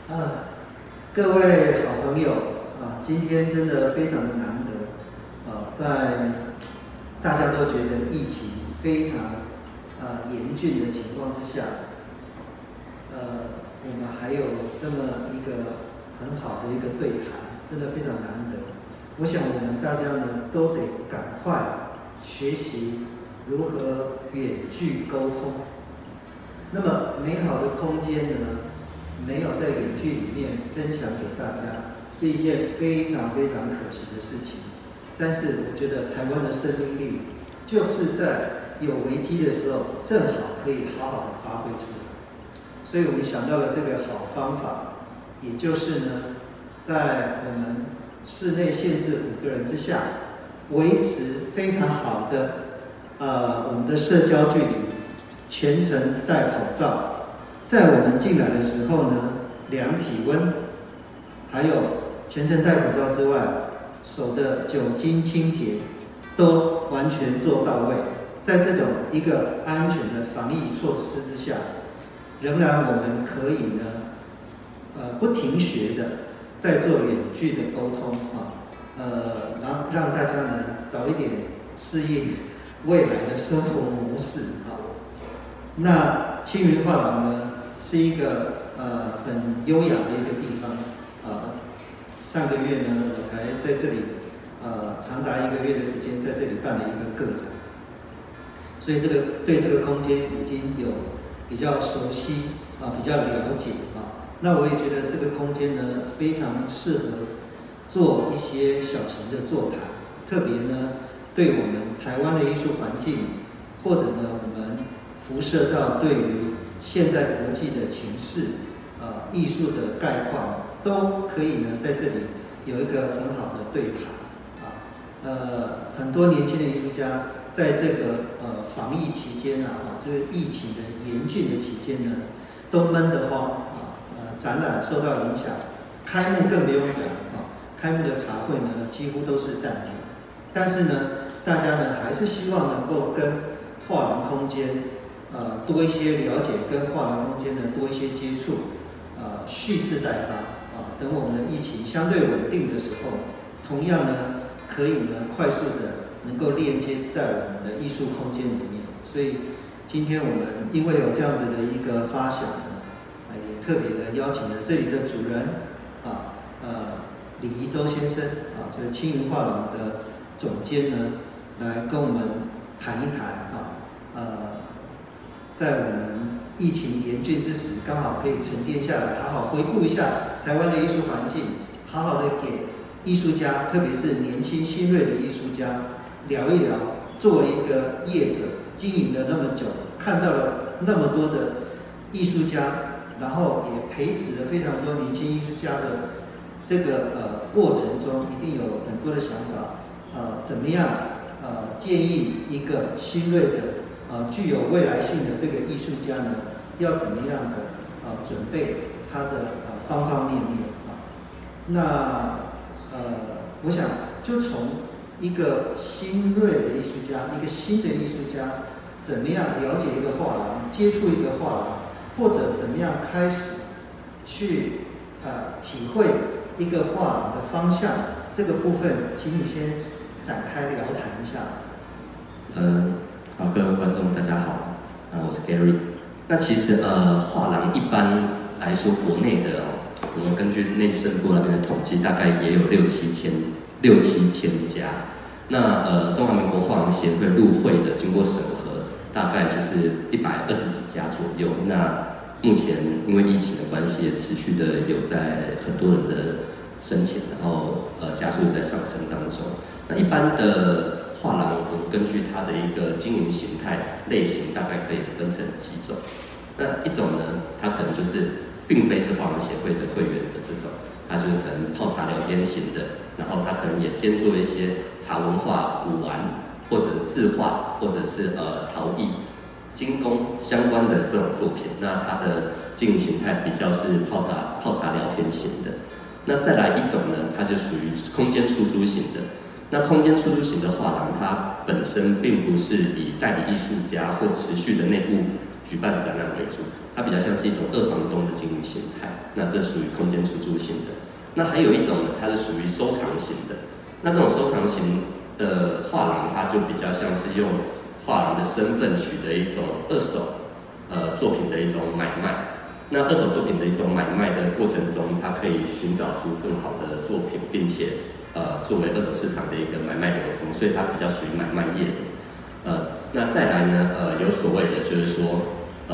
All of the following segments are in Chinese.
各位好朋友今天真的非常的难得在大家都觉得疫情非常严峻的情况之下，我们还有这么一个很好的一个对谈，真的非常难得。我想我们大家呢都得赶快学习如何远距沟通。那么美好的空间呢，没有在远距里面分享给大家，是一件非常非常可惜的事情。但是我觉得台湾的生命力，就是在有危机的时候，正好可以好好的发挥出来。所以我们想到了这个好方法，也就是呢，在我们室内限制5个人之下，维持非常好的我们的社交距离，全程戴口罩。在我们进来的时候呢，量体温，还有全程戴口罩之外，手的酒精清洁都完全做到位。在这种一个安全的防疫措施之下，仍然我们可以呢，不停学的在做远距的沟通然后让大家呢早一点适应未来的生活模式那青云画廊呢是一个很优雅的一个地方上个月呢我才在这里长达1个月的时间在这里办了一个个展，所以对这个空间已经有比较熟悉比较了解那我也觉得这个空间呢非常适合做一些小型的座谈，特别呢对我们台湾的艺术环境，或者呢我们辐射到对于现在国际的情势艺术的概况，都可以呢在这里有一个很好的对谈很多年轻的艺术家在这个防疫期间这个疫情的严峻的期间呢，都闷得慌展览受到影响，开幕更不用讲开幕的茶会呢几乎都是暂停。但是呢，大家呢还是希望能够跟画廊空间多一些了解，跟画廊空间呢多一些接触蓄势待发等我们的疫情相对稳定的时候，同样呢可以呢快速的能够链接在我们的艺术空间里面。所以今天我们因为有这样子的一个发想呢也特别的邀请了这里的主人李宜洲先生这个青云画廊的总监呢来跟我们谈一谈在我们疫情严峻之时，刚好可以沉淀下来，好好回顾一下台湾的艺术环境，好好的给艺术家，特别是年轻新锐的艺术家聊一聊，作为一个业者经营了那么久，看到了那么多的艺术家，然后也培植了非常多年轻艺术家的这个过程中，一定有很多的想法怎么样建议一个新锐的具有未来性的这个艺术家呢，要怎么样的准备他的方方面面那我想就从一个新锐的艺术家，一个新的艺术家，怎么样了解一个画廊，接触一个画廊，或者怎么样开始去体会一个画廊的方向，这个部分，请你先展开聊谈一下。 好，各位观众大家好，我是 Gary。那其实画廊一般来说，国内的我们根据内政部那边的统计，大概也有6、7千家。那中华民国画廊协会入会的，经过审核，大概就是120几家左右。那目前因为疫情的关系，也持续的有在很多人的申请，然后加速在上升当中。那一般的画廊，我们根据它的一个经营形态类型，大概可以分成几种。那一种呢，它可能就是并非是画廊协会的会员的这种，它就是可能泡茶聊天型的，然后它可能也兼做一些茶文化、古玩或者字画，或者是陶艺、精工相关的这种作品。那它的经营形态比较是泡茶聊天型的。那再来一种呢，它就属于空间出租型的。那空间出租型的画廊，它本身并不是以代理艺术家或持续的内部举办展览为主， 它比较像是一种二房东的经营形态，那这属于空间出租型的。那还有一种呢，它是属于收藏型的。那这种收藏型的画廊，它就比较像是用画廊的身份取得一种二手作品的一种买卖。那二手作品的一种买卖的过程中，它可以寻找出更好的作品，并且作为二手市场的一个买卖流通，所以它比较属于买卖业的。那再来呢，有所谓的就是说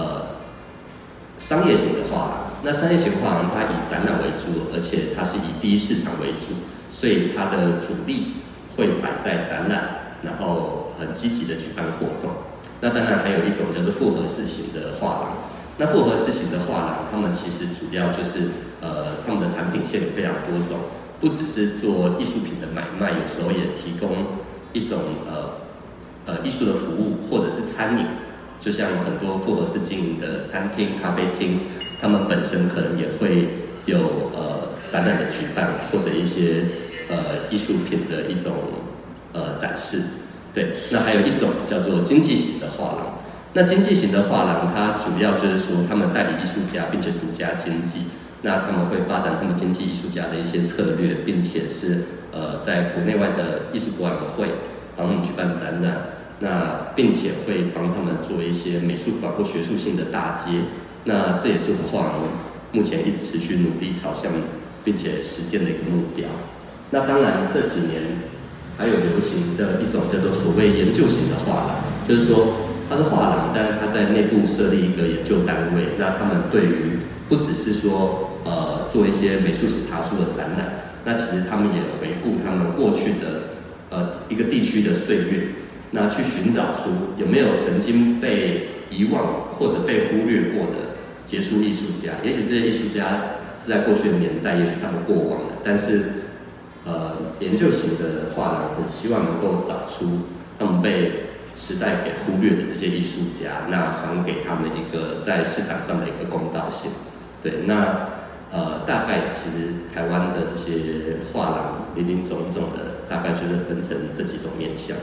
商业型的画廊。那商业型画廊它以展览为主，而且它是以第一市场为主，所以它的主力会摆在展览，然后很积极的举办活动。那当然还有一种叫做复合式型的画廊。那复合式型的画廊，他们其实主要就是他们的产品线有非常多种，不只是做艺术品的买卖，有时候也提供一种艺术的服务，或者是餐饮，就像很多复合式经营的餐厅、咖啡厅，他们本身可能也会有展览的举办，或者一些艺术品的一种展示。对，那还有一种叫做经济型的画廊。那经济型的画廊，它主要就是说他们代理艺术家，并且独家经纪。那他们会发展他们经纪艺术家的一些策略，并且是在国内外的艺术博览会帮他们举办展览。那并且会帮他们做一些美术馆或学术性的大街。那这也是我们画廊目前一直持续努力朝向并且实践的一个目标。那当然这几年还有流行的一种叫做所谓研究型的画廊，就是说它是画廊，但是它在内部设立一个研究单位。那他们对于不只是说做一些美术史爬书的展览，那其实他们也回顾他们过去的一个地区的岁月，那去寻找出有没有曾经被遗忘或者被忽略过的杰出艺术家。也许这些艺术家是在过去的年代，也许他们过往了，但是研究型的画廊很希望能够找出他们被时代给忽略的这些艺术家，那还给他们一个在市场上的一个公道性。对，那大概其实台湾的这些画廊林林总总的，大概就是分成这几种面向。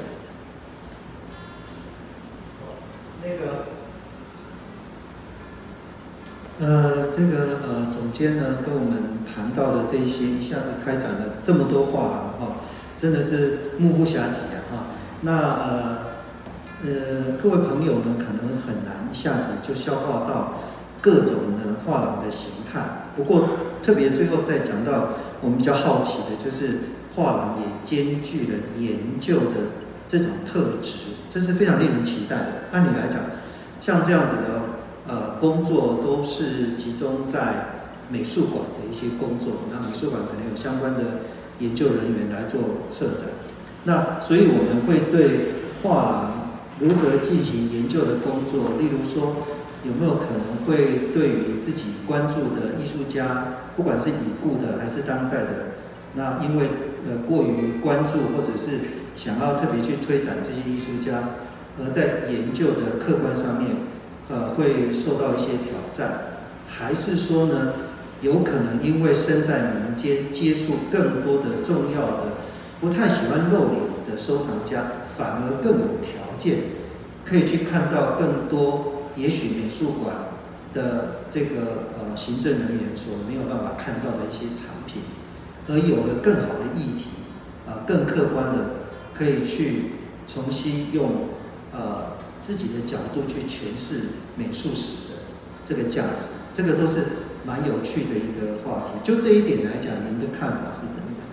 总监呢跟我们谈到的这一些，一下子开展了这么多画廊真的是目不暇接那各位朋友呢，可能很难一下子就消化到各种的画廊的形态。不过特别最后再讲到，我们比较好奇的就是画廊也兼具了研究的这种特质，这是非常令人期待的。按理来讲，像这样子的工作都是集中在美术馆的一些工作，那美术馆可能有相关的研究人员来做策展。那所以我们会对画廊如何进行研究的工作，例如说有没有可能会对于自己关注的艺术家，不管是已故的还是当代的，那因为过于关注或者是想要特别去推展这些艺术家，而在研究的客观上面会受到一些挑战，还是说呢，有可能因为身在民间，接触更多的重要的不太喜欢露脸的收藏家，反而更有条件可以去看到更多也许美术馆的这个行政人员所没有办法看到的一些产品，而有了更好的议题更客观的可以去重新用自己的角度去诠释美术史的这个价值，这个都是蛮有趣的一个话题。就这一点来讲，您的看法是怎么样？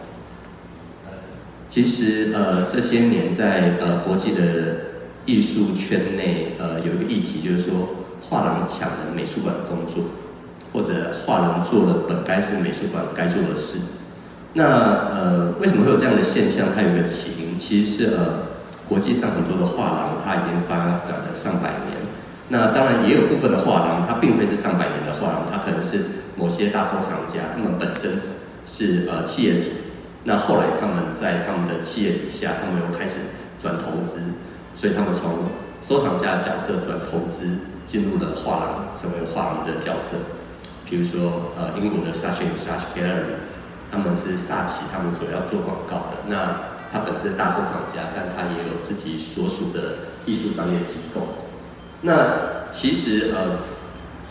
其实这些年在国际的艺术圈内有一个议题，就是说画廊抢了美术馆的工作，或者画廊做了本该是美术馆该做的事。那为什么会有这样的现象？它有一个起因，其实是国际上很多的画廊它已经发展了上百年。那当然也有部分的画廊，它并非是上百年的画廊，它可能是某些大收藏家，他们本身是企业主。那后来他们在他们的企业底下，他们又开始转投资，所以他们从收藏家的角色转投资，进入了画廊，成为画廊的角色。比如说英国的 Saatchi Gallery， 他们是萨奇，他们主要做广告的。那他本身是大收藏家，但他也有自己所属的艺术商业机构。那其实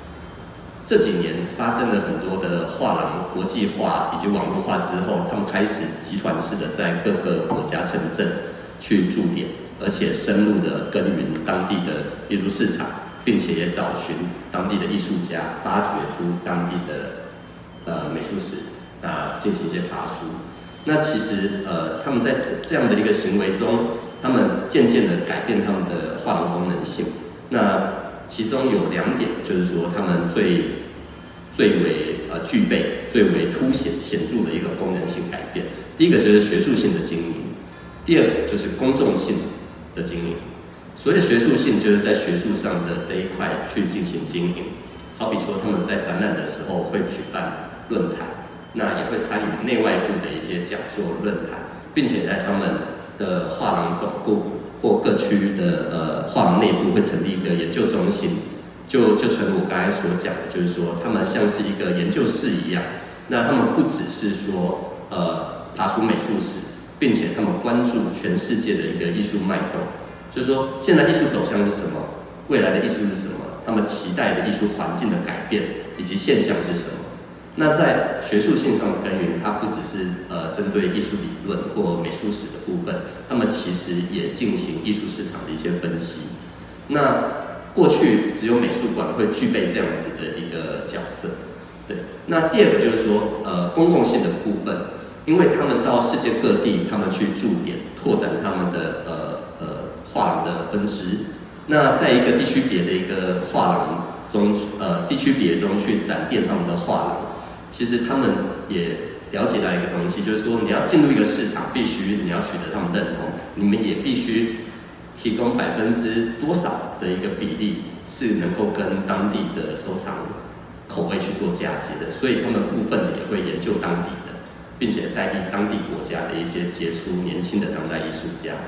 这几年发生了很多的画廊国际化以及网络化之后，他们开始集团式的在各个国家城镇去驻点，而且深入的耕耘当地的艺术市场，并且也找寻当地的艺术家，发掘出当地的美术史，进行一些爬梳。那其实他们在这样的一个行为中，他们渐渐的改变他们的画廊功能性。那其中有2点，就是说他们最为具备、最为凸显显著的一个功能性改变。第一个就是学术性的经营，第二个就是公众性的经营。所谓的学术性，就是在学术上的这一块去进行经营。好比说他们在展览的时候会举办论坛，那也会参与内外部的一些讲座论坛，并且在他们的画廊总部或各区域的画廊内部会成立一个研究中心，就成我刚才所讲的，就是说他们像是一个研究室一样。那他们不只是说爬梳美术史，并且他们关注全世界的一个艺术脉动，就是说现在艺术走向是什么，未来的艺术是什么，他们期待的艺术环境的改变以及现象是什么。那在学术性上的耕耘，它不只是针对艺术理论或美术史的部分，他们其实也进行艺术市场的一些分析。那过去只有美术馆会具备这样子的一个角色，对。那第二个就是说，公共性的部分，因为他们到世界各地，他们去驻点，拓展他们的画廊的分支。那在一个地区别的一个画廊中，地区别中去展店他们的画廊。其实他们也了解到一个东西，就是说你要进入一个市场，必须你要取得他们认同，你们也必须提供%多少的一个比例是能够跟当地的收藏口味去做嫁接的，所以他们部分也会研究当地的，并且带领当地国家的一些杰出年轻的当代艺术家。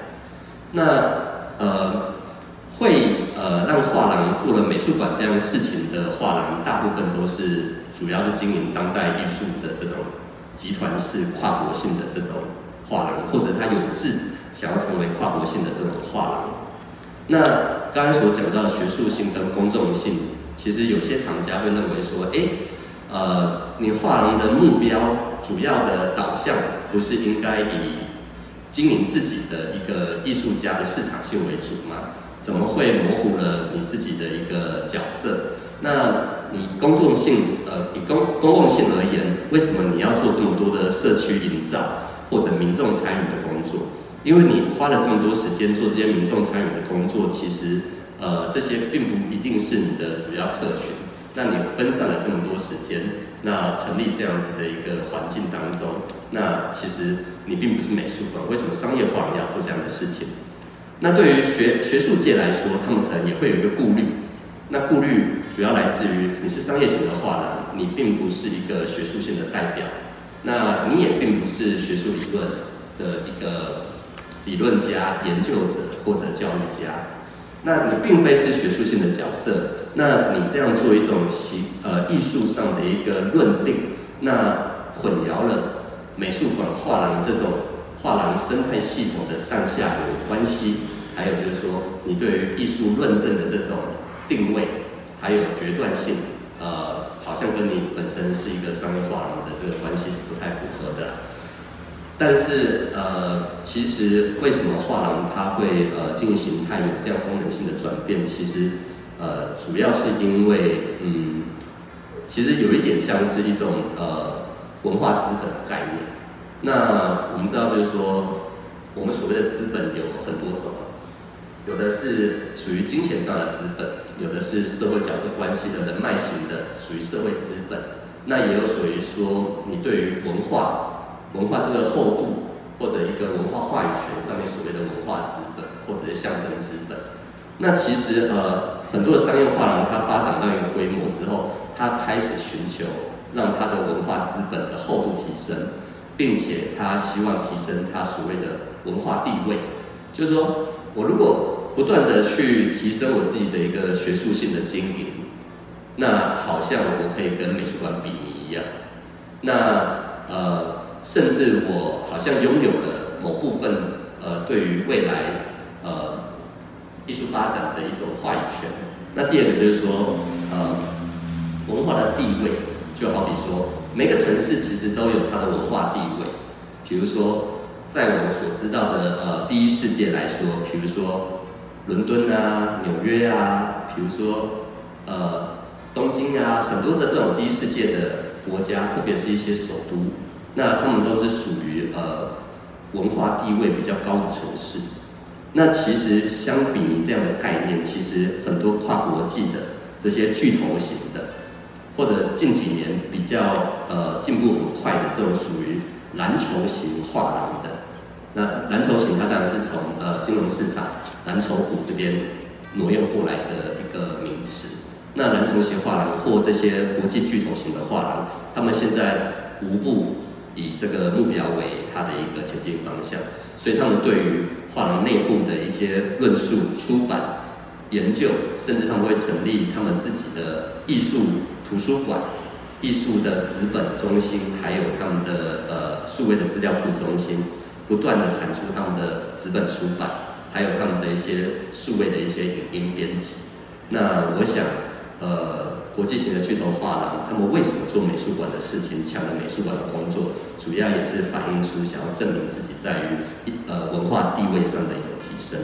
那会让画廊做了美术馆这样事情的画廊，大部分都是主要是经营当代艺术的这种集团式跨国性的这种画廊，或者他有志想要成为跨国性的这种画廊。那刚才所讲到的学术性跟公众性，其实有些厂家会认为说，你画廊的目标主要的导向不是应该以经营自己的一个艺术家的市场性为主吗？怎么会模糊了你自己的一个角色？那你公众性，以公共性而言，为什么你要做这么多的社区营造或者民众参与的工作？因为你花了这么多时间做这些民众参与的工作，其实这些并不一定是你的主要客群。那你分散了这么多时间，那成立这样子的一个环境当中，那其实你并不是美术馆，为什么商业画廊要做这样的事情？那对于学术界来说，他们可能也会有一个顾虑。那顾虑主要来自于你是商业型的画廊，你并不是一个学术性的代表，那你也并不是学术理论的一个理论家、研究者或者教育家。那你并非是学术性的角色，那你这样做一种艺术上的一个论定，那混淆了美术馆、画廊这种画廊生态系统的上下游关系，还有就是说，你对于艺术论证的这种定位，还有决断性，好像跟你本身是一个商业画廊的这个关系是不太符合的。但是其实为什么画廊它会进行它有这样功能性的转变？其实主要是因为其实有一点像是一种文化资本的概念。那我们知道，就是说，我们所谓的资本有很多种，有的是属于金钱上的资本，有的是社会角色关系的人脉型的，属于社会资本。那也有属于说，你对于文化这个厚度，或者一个文化话语权上面所谓的文化资本，或者是象征资本。那其实很多的商业画廊它发展到一个规模之后，它开始寻求让它的文化资本的厚度提升。并且他希望提升他所谓的文化地位，就是说我如果不断的去提升我自己的一个学术性的经营，那好像我可以跟美术馆比拟一样，那甚至我好像拥有了某部分对于未来艺术发展的一种话语权。那第二个就是说文化的地位，就好比说，每个城市其实都有它的文化地位。比如说，在我们所知道的第一世界来说，比如说伦敦啊、纽约啊，比如说东京啊，很多的这种第一世界的国家，特别是一些首都，那他们都是属于文化地位比较高的城市。那其实相比于这样的概念，其实很多跨国际的这些巨头型的，或者近几年比较进步很快的这种属于蓝筹型画廊的。那蓝筹型它当然是从金融市场蓝筹股这边挪用过来的一个名词。那蓝筹型画廊或这些国际巨头型的画廊，他们现在无不以这个目标为它的一个前进方向，所以他们对于画廊内部的一些论述、出版、研究，甚至他们会成立他们自己的艺术图书馆、艺术的纸本中心，还有他们的数位的资料库中心，不断的产出他们的纸本出版，还有他们的一些数位的一些影音编辑。那我想，国际型的巨头画廊，他们为什么做美术馆的事情，抢了美术馆的工作，主要也是反映出想要证明自己在于文化地位上的一种提升。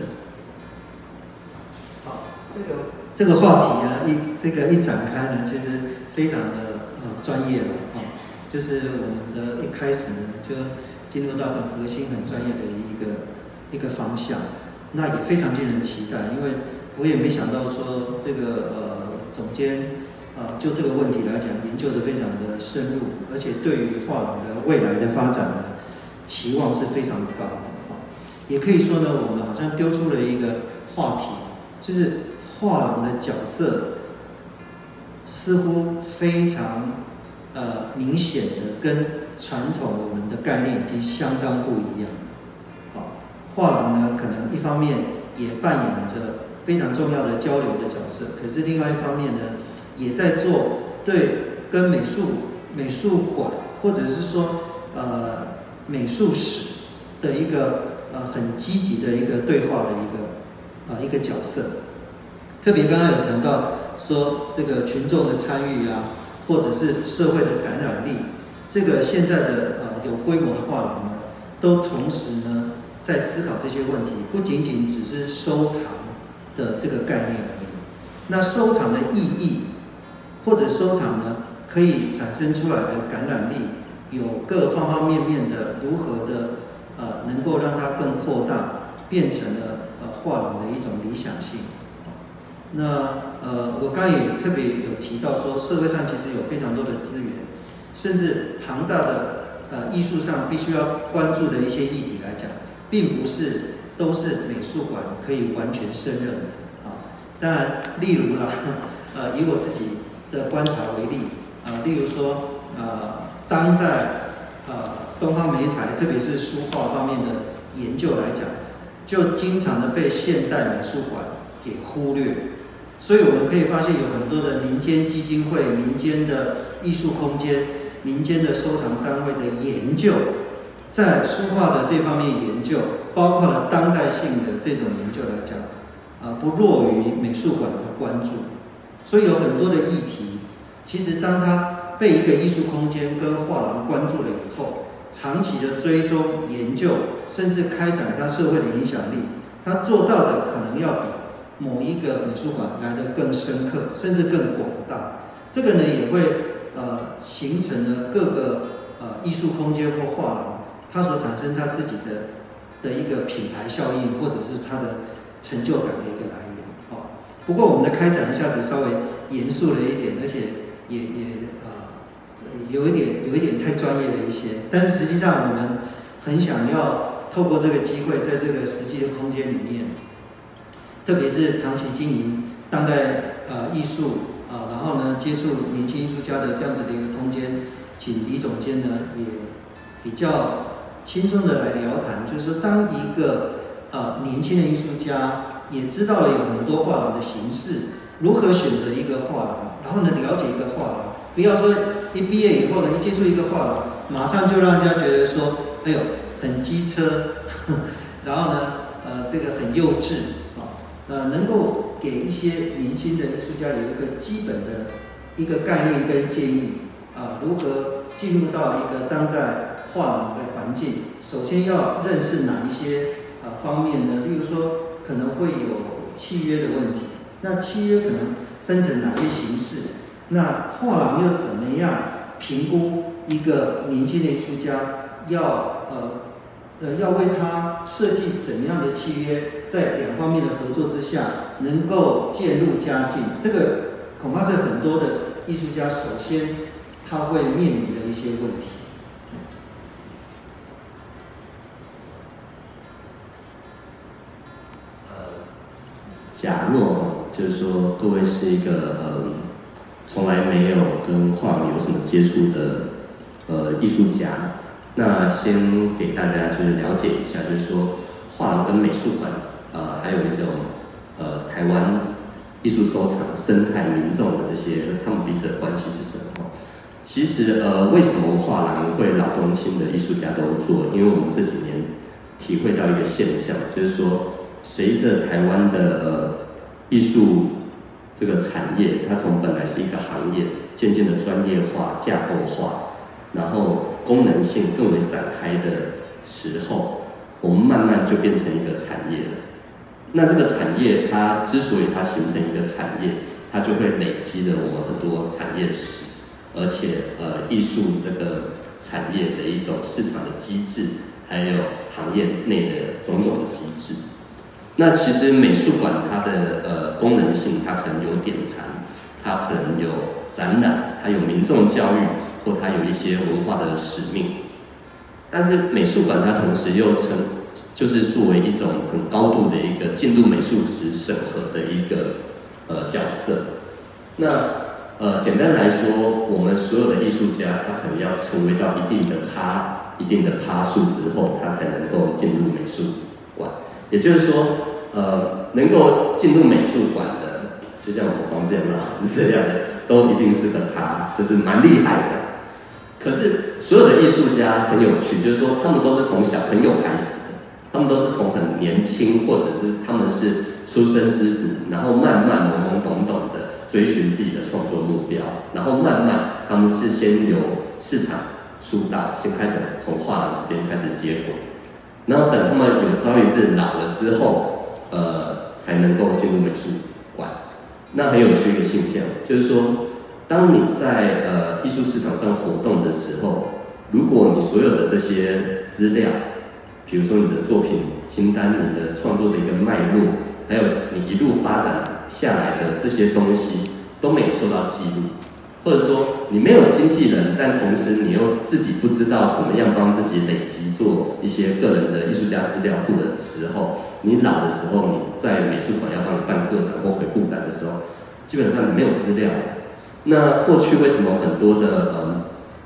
好，这个话题呢，一展开呢，其实非常的专业了就是我们的一开始呢，就进入到很核心、很专业的一个方向，那也非常令人期待，因为我也没想到说这个总监就这个问题来讲，研究的非常的深入，而且对于画廊的未来的发展呢，期望是非常高的也可以说呢，我们好像丢出了一个话题，就是画廊的角色似乎非常明显的跟传统我们的概念已经相当不一样。画廊呢，可能一方面也扮演着非常重要的交流的角色，可是另外一方面呢，也在做对跟美术馆或者是说美术史的一个很积极的一个对话的一个角色。特别刚刚有谈到说这个群众的参与或者是社会的感染力，这个现在的有规模的画廊呢，都同时呢在思考这些问题，不仅仅只是收藏的这个概念而已。那收藏的意义，或者收藏呢可以产生出来的感染力，有各方方面面的如何的能够让它更扩大，变成了画廊的一种理想性。那我刚刚也特别有提到说，社会上其实有非常多的资源，甚至庞大的艺术上必须要关注的一些议题来讲，并不是都是美术馆可以完全胜任的当然，例如以我自己的观察为例例如说当代东方美彩，特别是书画方面的研究来讲，就经常的被现代美术馆给忽略。所以我们可以发现，有很多的民间基金会、民间的艺术空间、民间的收藏单位的研究，在书画的这方面研究，包括了当代性的这种研究来讲不弱于美术馆的关注。所以有很多的议题，其实当它被一个艺术空间跟画廊关注了以后，长期的追踪研究，甚至开展它社会的影响力，它做到的可能要比某一个美术馆来得更深刻，甚至更广大。这个呢也会形成了各个艺术空间或画廊，它所产生它自己的一个品牌效应，或者是它的成就感的一个来源不过我们的开展一下子稍微严肃了一点，而且也有一点太专业了一些。但是实际上我们很想要透过这个机会，在这个实际的空间里面，特别是长期经营当代艺术然后呢接触年轻艺术家的这样子的一个空间，请李总监呢也比较轻松的来聊谈，就是说当一个年轻的艺术家也知道了有很多画廊的形式，如何选择一个画廊，然后呢了解一个画廊，不要说一毕业以后呢一接触一个画廊，马上就让人家觉得说，哎呦很机车，然后呢这个很幼稚能够给一些年轻的艺术家有一个基本的一个概念跟建议如何进入到一个当代画廊的环境。首先要认识哪一些方面呢？例如说可能会有契约的问题，那契约可能分成哪些形式？那画廊又怎么样评估一个年轻的艺术家要为他设计怎么样的契约，在两方面的合作之下能够渐入佳境？这个恐怕是很多的艺术家首先他会面临的一些问题。 假若就是说各位是一个从来没有跟画廊有什么接触的艺术家，那先给大家就是了解一下，就是说画廊跟美术馆还有一种台湾艺术收藏生态民众的这些他们彼此的关系是什么？其实为什么画廊会老中青的艺术家都做？因为我们这几年体会到一个现象，就是说随着台湾的艺术这个产业，它从本来是一个行业，渐渐的专业化、架构化，然后功能性更为展开的时候，我们慢慢就变成一个产业了。那这个产业它之所以它形成一个产业，它就会累积了我们很多产业史，而且艺术这个产业的一种市场的机制，还有行业内的种种的机制。那其实美术馆它的功能性，它可能有典藏，它可能有展览，它有民众教育，或它有一些文化的使命。但是美术馆它同时又就是作为一种很高度的一个进入美术史审核的一个角色。那简单来说，我们所有的艺术家，他可能要成为到一定的趴数之后，他才能够进入美术馆。也就是说，能够进入美术馆的，就像我们黄志阳老师这样的，都一定是个咖，就是蛮厉害的。可是所有的艺术家很有趣，就是说他们都是从小朋友开始的，他们都是从很年轻，或者是他们是出生之犊，然后慢慢懵懵懂懂的追寻自己的创作目标，然后慢慢他们是先由市场出道，先开始从画廊这边开始接轨。然后等他们有朝一日老了之后，才能够进入美术馆。那很有趣一个现象，就是说，当你在艺术市场上活动的时候，如果你所有的这些资料，比如说你的作品清单、你的创作的一个脉络，还有你一路发展下来的这些东西都没有受到记录，或者说你没有经纪人，但同时你又自己不知道怎么样帮自己累积做一些个人的艺术家资料库的时候，你老的时候，你在美术馆要帮你办个展或回顾展的时候，基本上你没有资料。那过去为什么很多的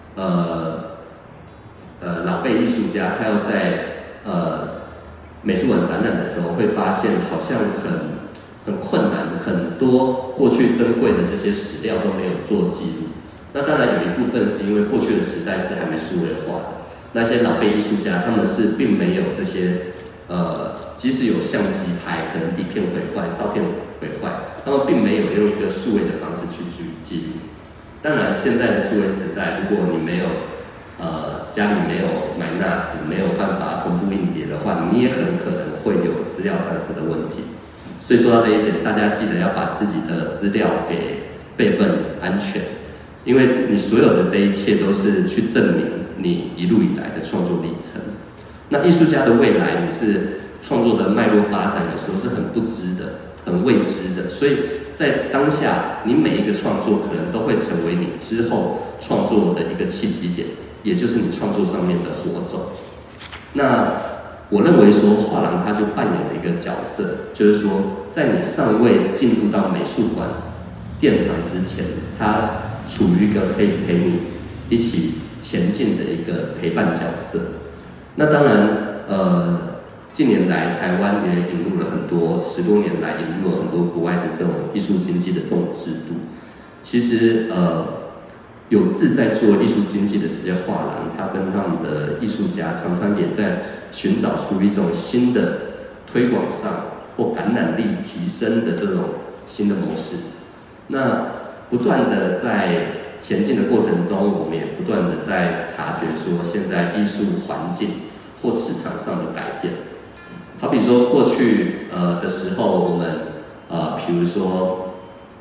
老辈艺术家，他要在美术馆展览的时候，会发现好像很困难，很多过去珍贵的这些史料都没有做记录。那当然有一部分是因为过去的时代是还没数位化的，那些老辈艺术家他们是并没有这些即使有相机拍，可能底片毁坏、照片毁坏，他们并没有用一个数位的方式去记录。当然，现在的数位时代，如果你没有家里没有买NAS，没有办法同步硬碟的话，你也很可能会有资料丧失的问题。所以说到这一点，大家记得要把自己的资料给备份安全，因为你所有的这一切都是去证明你一路以来的创作历程。那艺术家的未来，你是创作的脉络发展，有时候是很不知的、很未知的，所以在当下，你每一个创作可能都会成为你之后创作的一个契机点，也就是你创作上面的火种。那我认为说，画廊它就扮演了一个角色，就是说，在你尚未进入到美术馆殿堂之前，它处于一个可以陪你一起前进的一个陪伴角色。那当然，近年来台湾也引入了很多，10多年来引入了很多国外的这种艺术经济的这种制度。其实有志在做艺术经济的这些画廊，他跟他们的艺术家常常也在寻找出一种新的推广上或感染力提升的这种新的模式。那不断的在前进的过程中，我们也不断的在察觉说现在艺术环境或市场上的改变。好比说过去的时候，我们比如说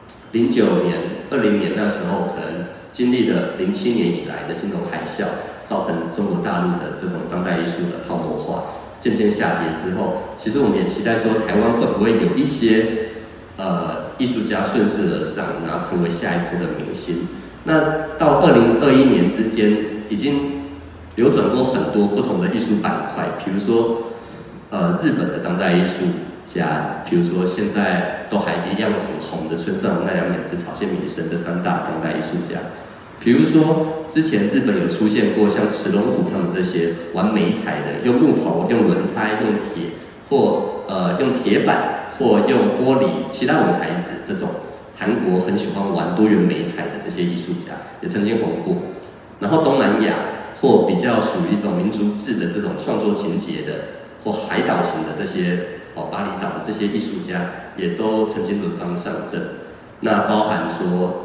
09年、20年那时候，可能经历了07年以来的金融海啸，造成中国大陆的这种当代艺术的泡沫化渐渐下跌之后，其实我们也期待说，台湾会不会有一些艺术家顺势而上，然后成为下一波的明星。那到2021年之间，已经流转过很多不同的艺术板块，比如说日本的当代艺术家，比如说现在都还一样很红的村上奈良美智、草间弥生这3大当代艺术家。比如说之前日本有出现过像池龙虎他们这些玩媒材的，用木头、用轮胎、用铁或用铁板或用玻璃、其他种材质这种。韩国很喜欢玩多元媒材的这些艺术家也曾经红过，然后东南亚或比较属于一种民族志的这种创作情节的，或海岛型的这些巴厘岛的这些艺术家也都曾经轮番上阵。那包含说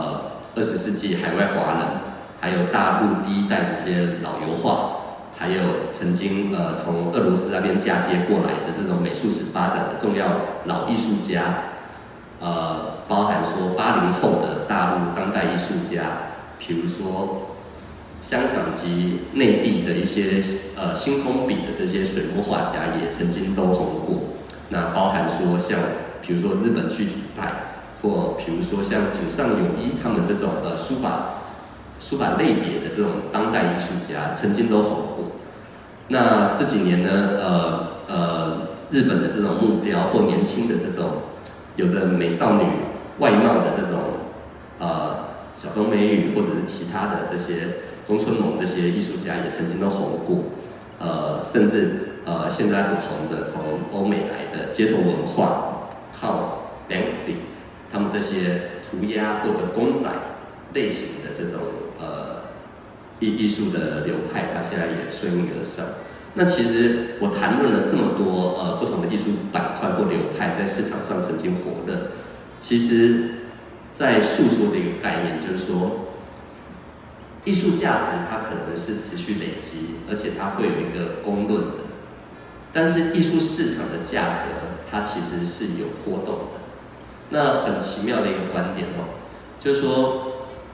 20世纪海外华人，还有大陆第一代这些老油画，还有曾经从俄罗斯那边嫁接过来的这种美术史发展的重要老艺术家。包含说80后的大陆当代艺术家，比如说香港及内地的一些星空笔的这些水墨画家也曾经都红过。那包含说像比如说日本具体派，或比如说像井上有一他们这种书法类别的这种当代艺术家，曾经都红过。那这几年呢，日本的这种木雕或年轻的这种有着美少女外貌的这种小松美羽或者是其他的这些中村萌这些艺术家也曾经都红过，甚至现在很红的从欧美来的街头文化 Kaws、Banksy 他们这些涂鸦或者公仔类型的这种艺术的流派，它现在也顺应而上。那其实我谈论了这么多不同的艺术板块或流派在市场上曾经火热，其实在诉说的一个概念就是说，艺术价值它可能是持续累积，而且它会有一个公论的，但是艺术市场的价格它其实是有波动的。那很奇妙的一个观点就是说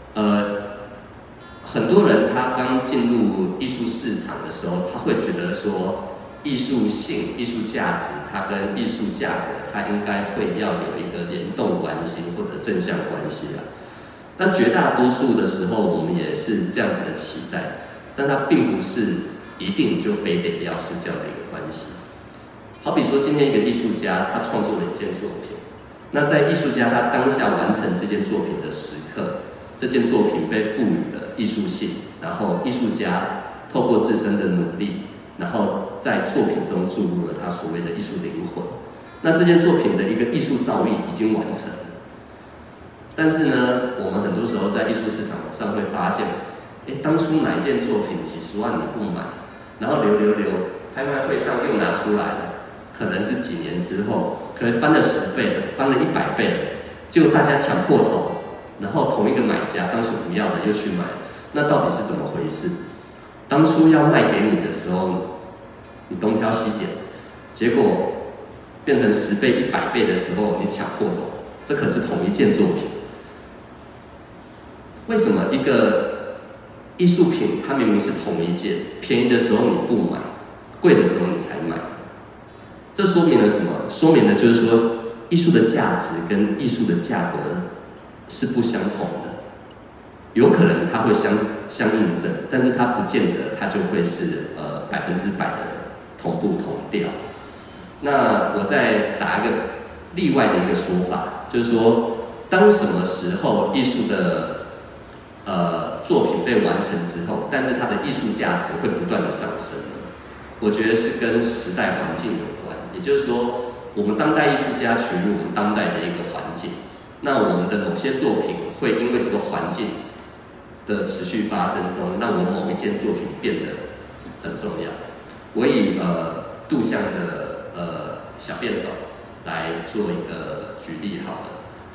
很多人他刚进入艺术市场的时候，他会觉得说艺术性、艺术价值，它跟艺术价格，它应该会要有一个联动关系或者正向关系啦。那绝大多数的时候，我们也是这样子的期待，但它并不是一定就非得要是这样的一个关系。好比说，今天一个艺术家他创作了一件作品，那在艺术家他当下完成这件作品的时刻，这件作品被赋予了艺术性，然后艺术家透过自身的努力，然后在作品中注入了他所谓的艺术灵魂。那这件作品的一个艺术造诣已经完成了，但是呢，我们很多时候在艺术市场上会发现，当初哪一件作品几十万你不买，然后留，拍卖会上又拿出来了，可能是几年之后，可能翻了10倍了，翻了100倍了，结果大家抢破头。然后同一个买家当初不要的又去买，那到底是怎么回事？当初要卖给你的时候，你东挑西拣，结果变成10倍、100倍的时候，你抢破头，这可是同一件作品。为什么一个艺术品它明明是同一件，便宜的时候你不买，贵的时候你才买？这说明了什么？说明了就是说，艺术的价值跟艺术的价格是不相同的，有可能它会相印证，但是它不见得它就会是100%的同步同调。那我再打一个例外的一个说法，就是说，当什么时候艺术的作品被完成之后，但是它的艺术价值会不断的上升呢？我觉得是跟时代环境有关，也就是说，我们当代艺术家取入我们当代的一个环境。那我们的某些作品会因为这个环境的持续发生中，让我们某一件作品变得很重要。我以杜象的小便斗来做一个举例好了。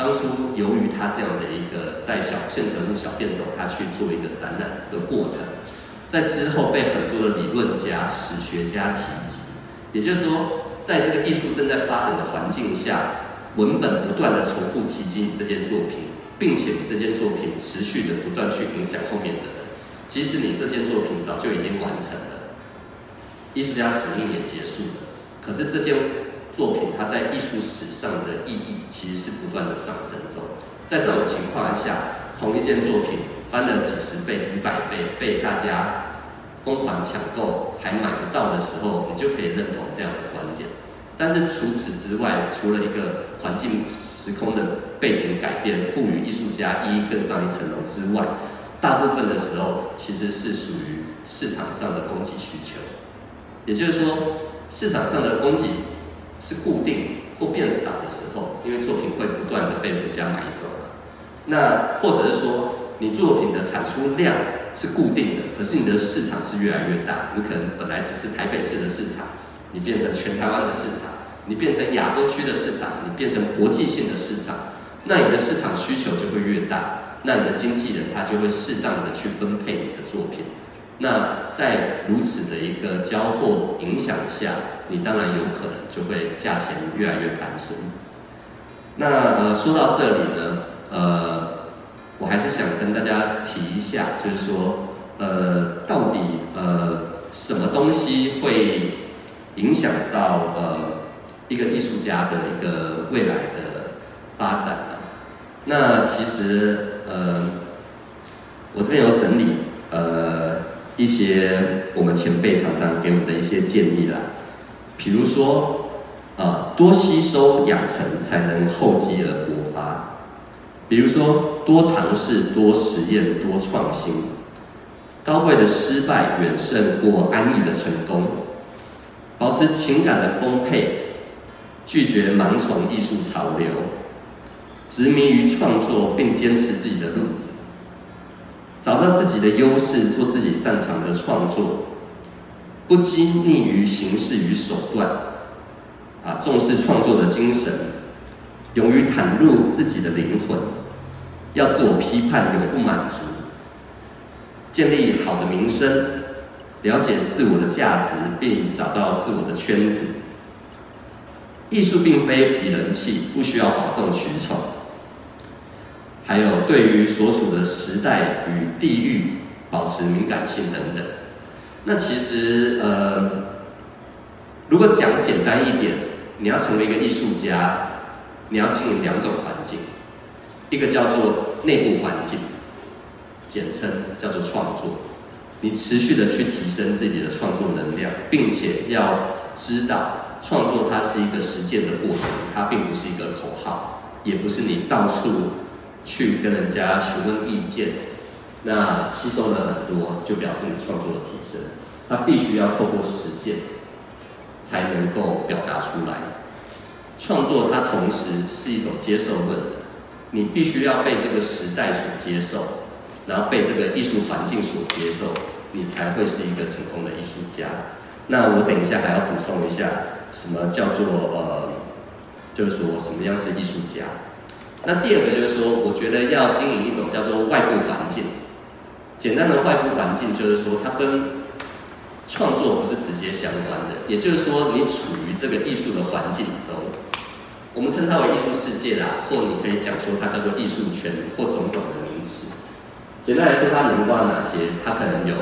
当初由于他这样的一个带现成物小便斗，他去做一个展览这个过程，在之后被很多的理论家、史学家提及。也就是说，在这个艺术正在发展的环境下，文本不断的重复提及你这件作品，并且你这件作品持续的不断去影响后面的人。即使你这件作品早就已经完成了，艺术家使命也结束了，可是这件作品它在艺术史上的意义其实是不断的上升中。在这种情况下，同一件作品翻了几十倍、几百倍，被大家疯狂抢购还买不到的时候，你就可以认同这样的观点。但是除此之外，除了一个环境时空的背景改变，赋予艺术家一更上一层楼之外，大部分的时候其实是属于市场上的供给需求。也就是说，市场上的供给是固定或变少的时候，因为作品会不断的被人家买走了。那或者是说，你作品的产出量是固定的，可是你的市场是越来越大。你可能本来只是台北市的市场，你变成全台湾的市场，你变成亚洲区的市场，你变成国际性的市场，那你的市场需求就会越大，那你的经纪人他就会适当的去分配你的作品。那在如此的一个交货影响下，你当然有可能就会价钱越来越攀升。那说到这里呢，我还是想跟大家提一下，就是说，到底什么东西会影响到一个艺术家的一个未来的发展呢？那其实我这边有整理一些我们前辈常常给我们的一些建议啦，比如说多吸收养成才能厚积而薄发，比如说多尝试、多实验、多创新，高贵的失败远胜过安逸的成功，保持情感的丰沛，拒绝盲从艺术潮流，执迷于创作并坚持自己的路子，找到自己的优势，做自己擅长的创作，不拘泥于形式与手段，重视创作的精神，勇于袒露自己的灵魂，要自我批判，永不满足，建立好的名声，了解自我的价值，并找到自我的圈子。艺术并非比人气，不需要哗众取宠。还有对于所处的时代与地域保持敏感性等等。那其实如果讲简单一点，你要成为一个艺术家，你要经营两种环境，一个叫做内部环境，简称叫做创作。你持续的去提升自己的创作能量，并且要知道创作它是一个实践的过程，它并不是一个口号，也不是你到处去跟人家询问意见，那吸收了很多就表示你创作的提升。它必须要透过实践才能够表达出来。创作它同时是一种接受论的，你必须要被这个时代所接受，然后被这个艺术环境所接受，你才会是一个成功的艺术家。那我等一下还要补充一下，什么叫做就是说什么样是艺术家。那第二个就是说，我觉得要经营一种叫做外部环境。简单的外部环境就是说，它跟创作不是直接相关的，也就是说，你处于这个艺术的环境中，我们称它为艺术世界啦，或你可以讲说它叫做艺术圈或种种的名词。简单来说，它能包哪些？它可能有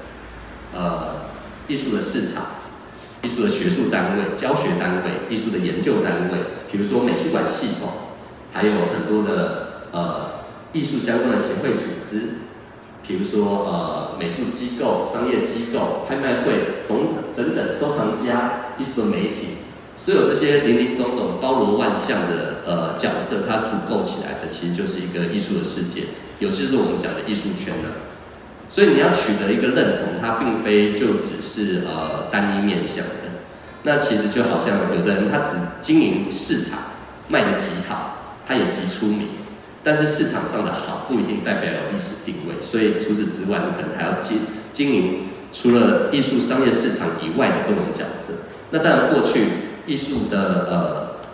艺术的市场、艺术的学术单位、教学单位、艺术的研究单位，比如说美术馆系统，还有很多的艺术相关的协会组织，比如说美术机构、商业机构、拍卖会等等，收藏家、艺术的媒体，所有这些林林总总、包罗万象的角色，它组构起来的，其实就是一个艺术的世界，有些是我们讲的艺术圈了。所以你要取得一个认同，它并非就只是单一面向的。那其实就好像有的人他只经营市场，卖得极好，他也极出名，但是市场上的好不一定代表有历史定位。所以除此之外，你可能还要经营除了艺术商业市场以外的各种角色。那当然，过去艺术的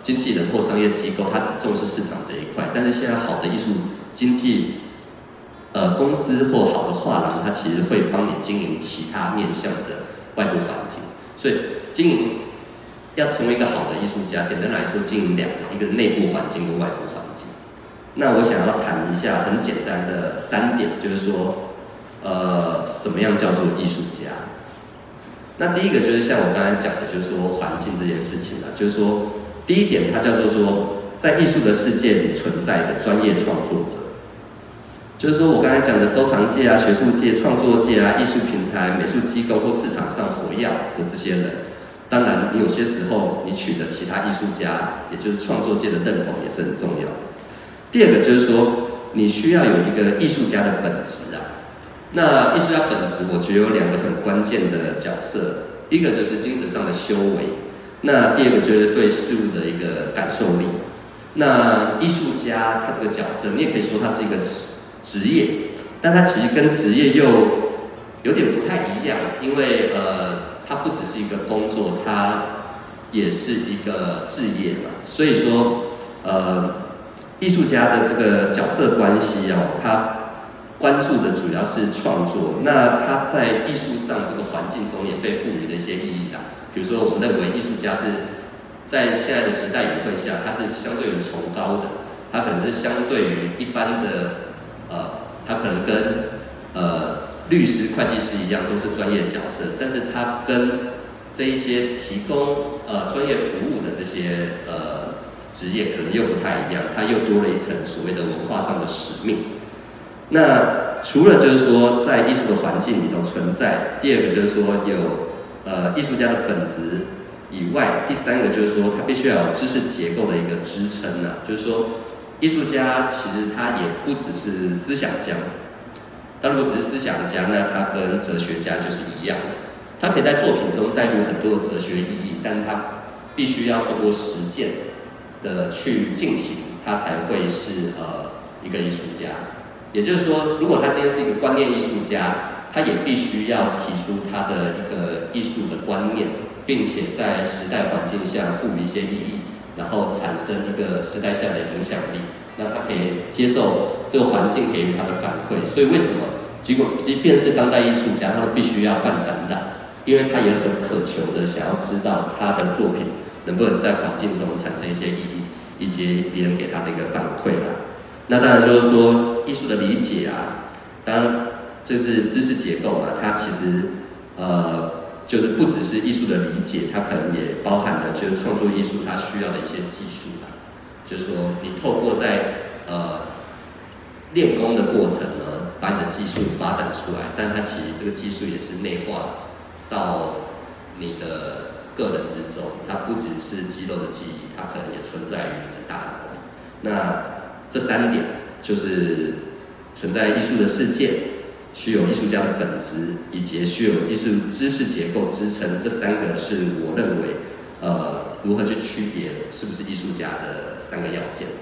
经纪人或商业机构，他只重视市场这一块，但是现在好的艺术经纪公司或好的画廊，它其实会帮你经营其他面向的外部环境。所以经营要成为一个好的艺术家，简单来说，经营两个，一个内部环境跟外部环境。那我想要谈一下很简单的3点，就是说，什么样叫做艺术家？那第一个就是像我刚才讲的，就是说环境这件事情啊，就是说第一点，它叫做说，在艺术的世界里存在的专业创作者。就是说我刚才讲的收藏界啊、学术界、创作界啊、艺术平台、美术机构或市场上活跃的这些人，当然你有些时候你取得其他艺术家，也就是创作界的认同也是很重要的。第二个就是说，你需要有一个艺术家的本质啊。那艺术家本质，我觉得有2个很关键的角色，一个就是精神上的修为，那第二个就是对事物的一个感受力。那艺术家他这个角色，你也可以说他是一个职业，但他其实跟职业又有点不太一样，因为它不只是一个工作，它也是一个志业嘛。所以说，艺术家的这个角色关系哦，他关注的主要是创作，那他在艺术上这个环境中也被赋予了一些意义啦。比如说，我们认为艺术家是在现在的时代语汇下，他是相对于崇高的，他可能是相对于一般的。他可能跟律师、会计师一样，都是专业角色，但是他跟这一些提供专业服务的这些职业可能又不太一样，他又多了一层所谓的文化上的使命。那除了就是说在艺术的环境里头存在，第二个就是说有艺术家的本质以外，第3个就是说他必须要有知识结构的一个支撑啊，就是说。艺术家其实他也不只是思想家，他如果只是思想家，那他跟哲学家就是一样的，他可以在作品中带入很多的哲学意义，但他必须要透过实践的去进行，他才会是一个艺术家。也就是说，如果他今天是一个观念艺术家，他也必须要提出他的一个艺术的观念，并且在时代环境下赋予一些意义。然后产生一个时代下的影响力，那他可以接受这个环境给予他的反馈。所以为什么即便是当代艺术家，他都必须要办展览，因为他也很渴求的想要知道他的作品能不能在环境中产生一些意义，以及别人给他的一个反馈啦。那当然就是说艺术的理解啊，当然这是知识结构嘛，它其实就是不只是艺术的理解，它可能也包含了就是创作艺术它需要的一些技术啦。就是说，你透过在练功的过程呢，把你的技术发展出来，但它其实这个技术也是内化到你的个人之中，它不只是肌肉的记忆，它可能也存在于你的大脑里。那这3点就是存在艺术的世界。需有艺术家的本质，以及需有艺术知识结构支撑，这3个是我认为，如何去区别是不是艺术家的3个要件。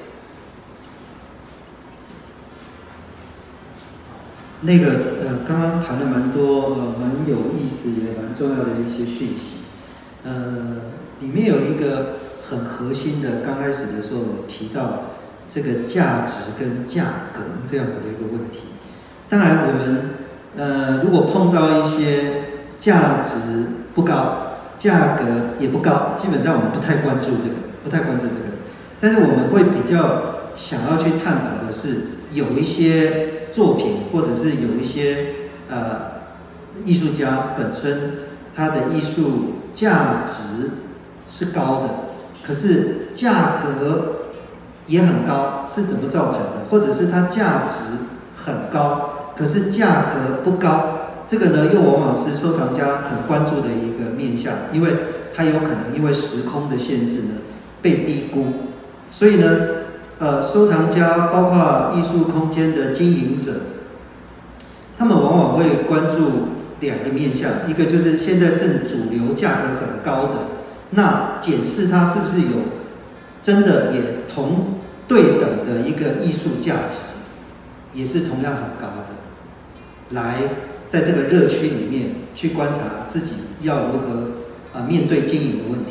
那个刚刚谈了蛮多蛮有意思也蛮重要的一些讯息，里面有一个很核心的，刚开始的时候有提到这个价值跟价格这样子的一个问题。当然，我们如果碰到一些价值不高、价格也不高，基本上我们不太关注这个。但是我们会比较想要去探讨的是，有一些作品，或者是有一些艺术家本身他的艺术价值是高的，可是价格也很高，是怎么造成的？或者是它价值很高，可是价格不高，这个呢又往往是收藏家很关注的一个面向，因为它有可能因为时空的限制呢被低估，所以呢，收藏家包括艺术空间的经营者，他们往往会关注2个面向，一个就是现在正主流价格很高的，那检视它是不是有真的也同对等的一个艺术价值，也是同样很高的，来在这个热区里面去观察自己要如何面对经营的问题。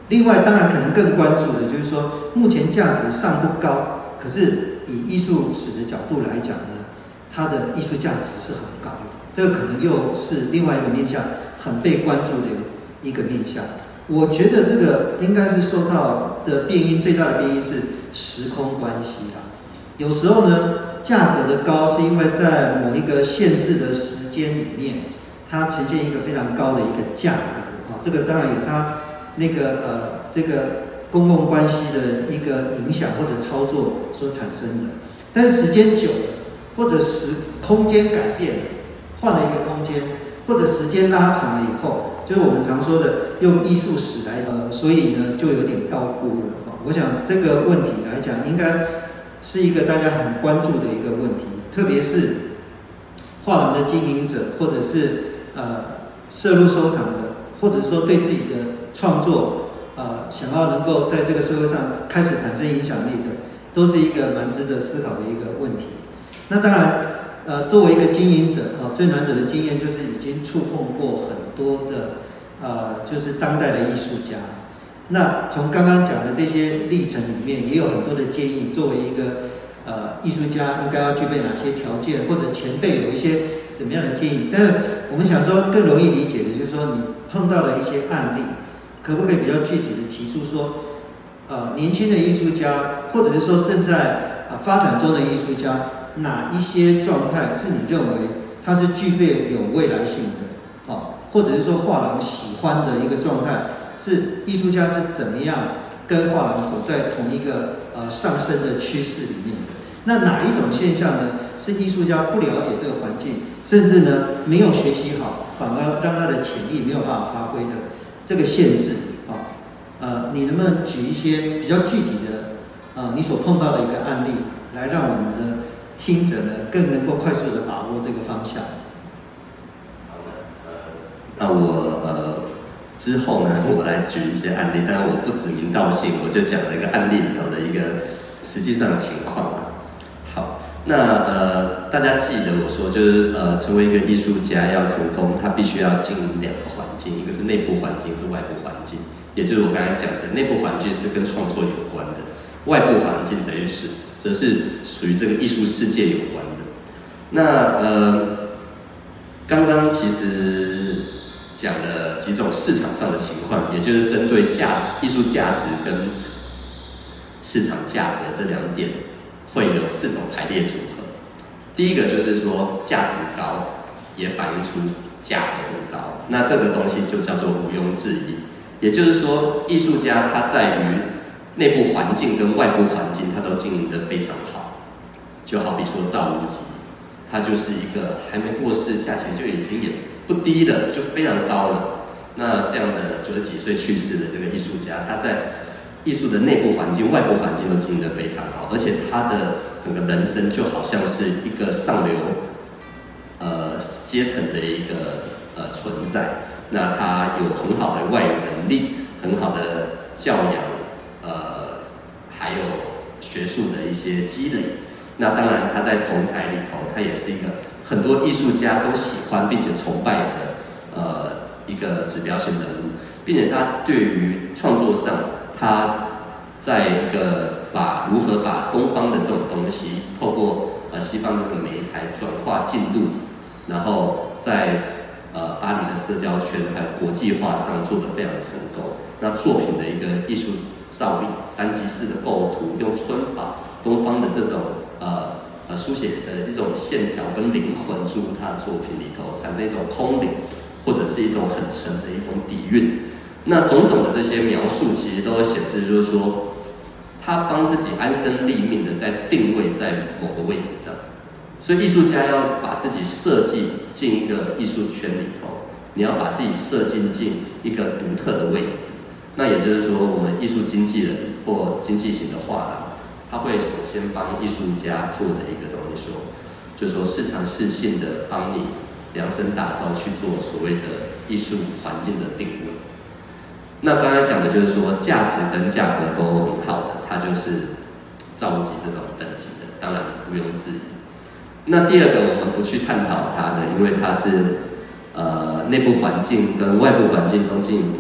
另外，当然可能更关注的就是说，目前价值尚不高，可是以艺术史的角度来讲呢，它的艺术价值是很高的。这个可能又是另外一个面向，很被关注的一个面向。我觉得这个应该是受到的变因，最大的变因是时空关系啦。有时候呢，价格的高是因为在某一个限制的时间里面，它呈现一个非常高的一个价格啊。这个当然有它那个这个公共关系的一个影响或者操作所产生的。但是时间久了，或者空间改变了，换了一个空间，或者时间拉长了以后，就是我们常说的用艺术史来所以呢就有点高估了。我想这个问题来讲，应该是一个大家很关注的一个问题，特别是画廊的经营者，或者是涉入收藏的，或者说对自己的创作想要能够在这个社会上开始产生影响力的，都是一个蛮值得思考的一个问题。那当然，作为一个经营者最难得的经验就是已经触碰过很多的就是当代的艺术家。那从刚刚讲的这些历程里面，也有很多的建议，作为一个艺术家应该要具备哪些条件，或者前辈有一些什么样的建议。但是我们想说更容易理解的就是说，你碰到的一些案例，可不可以比较具体的提出说，年轻的艺术家，或者是说正在发展中的艺术家，哪一些状态是你认为它是具备有未来性的，或者是说画廊喜欢的一个状态，是艺术家是怎么样跟画廊走在同一个上升的趋势里面的？那哪一种现象呢？是艺术家不了解这个环境，甚至呢没有学习好，反而让他的潜力没有办法发挥的这个限制你能不能举一些比较具体的你所碰到的一个案例，来让我们的听者呢更能够快速的把握这个方向？ 好的，那我之后呢，我来举一些案例，当然我不指名道姓，我就讲了一个案例里头的一个实际上的情况。好，那大家记得我说，就是成为一个艺术家要成功，他必须要经营两个环境，一个是内部环境，是外部环境。也就是我刚才讲的，内部环境是跟创作有关的，外部环境则是属于这个艺术世界有关的。那刚刚其实讲了几种市场上的情况，也就是针对艺术价值跟市场价格这两点，会有4种排列组合。第一个就是说价值高，也反映出价格很高，那这个东西就叫做毋庸置疑。也就是说，艺术家他在于内部环境跟外部环境，他都经营得非常好。就好比说赵无极，他就是一个还没过世，价钱就已经也不低了，就非常高了。那这样的90几岁去世的这个艺术家，他在艺术的内部环境、外部环境都经营得非常好，而且他的整个人生就好像是一个上流阶层的一个存在。那他有很好的外语能力，很好的教养，还有学术的一些积累。那当然，他在同侪里头，他也是一个很多艺术家都喜欢并且崇拜的一个指标性人物，并且他对于创作上，他在一个如何把东方的这种东西，透过西方这个媒材转化进入，然后在巴黎的社交圈还有国际化上做得非常成功。那作品的一个艺术造诣，3级式的构图，用皴法，东方的这种书写的一种线条跟灵魂注入他的作品里头，产生一种空灵，或者是一种很沉的一种底蕴。那种种的这些描述，其实都显示就是说，他帮自己安身立命的在定位在某个位置上。所以艺术家要把自己设计进一个艺术圈里头，你要把自己设计进一个独特的位置。那也就是说，我们艺术经纪人或经济型的画廊，他会首先帮艺术家做的一个东西就是说市场适性的帮你量身打造去做所谓的艺术环境的定位。那刚才讲的就是说，价值跟价格都很好的，它就是赵无极这种等级的，当然毋庸置疑。那第二个我们不去探讨它的，因为它是内部环境跟外部环境都经营不好的，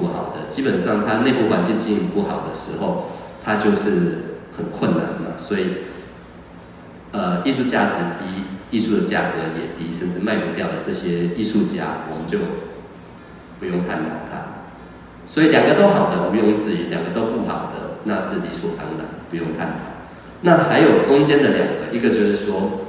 基本上它内部环境经营不好的时候，它就是很困难嘛。所以，艺术价值低，艺术的价格也低，甚至卖不掉的这些艺术家，我们就不用探讨它。所以两个都好的毋庸置疑，两个都不好的那是理所当然，不用探讨。那还有中间的两个，一个就是说，